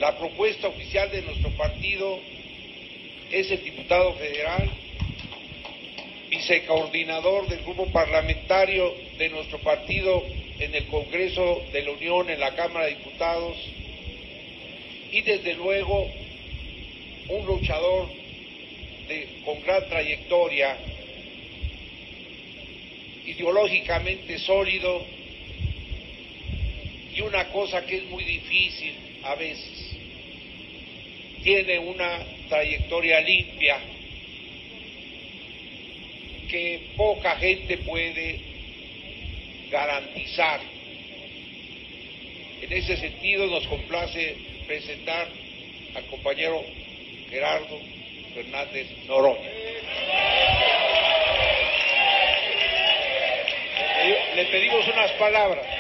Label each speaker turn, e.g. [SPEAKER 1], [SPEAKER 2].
[SPEAKER 1] La propuesta oficial de nuestro partido es el diputado federal, vicecoordinador del grupo parlamentario de nuestro partido en el Congreso de la Unión, en la Cámara de Diputados, y desde luego un luchador con gran trayectoria, ideológicamente sólido, y una cosa que es muy difícil a veces, tiene una trayectoria limpia que poca gente puede garantizar. En ese sentido nos complace presentar al compañero Gerardo Fernández Noroña. Le pedimos unas palabras.